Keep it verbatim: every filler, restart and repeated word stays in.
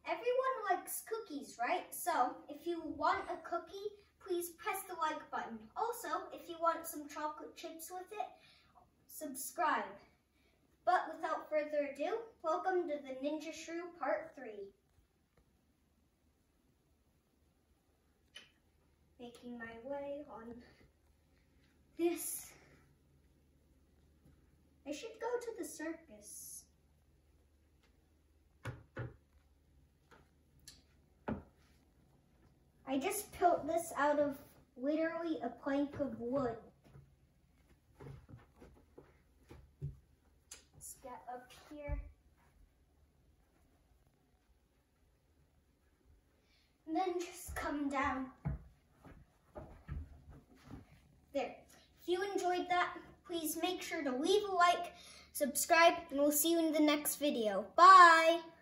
everyone likes cookies, right? So if you want a cookie, please press the like button. Also, if you want some chocolate chips with it, subscribe. But without further ado, welcome to the Ninja Shrew Part three. Making my way on this. I should go to the circus. I just built this out of literally a plank of wood. Let's get up here. And then just come down. There. If you enjoyed that, please make sure to leave a like, subscribe, and we'll see you in the next video. Bye!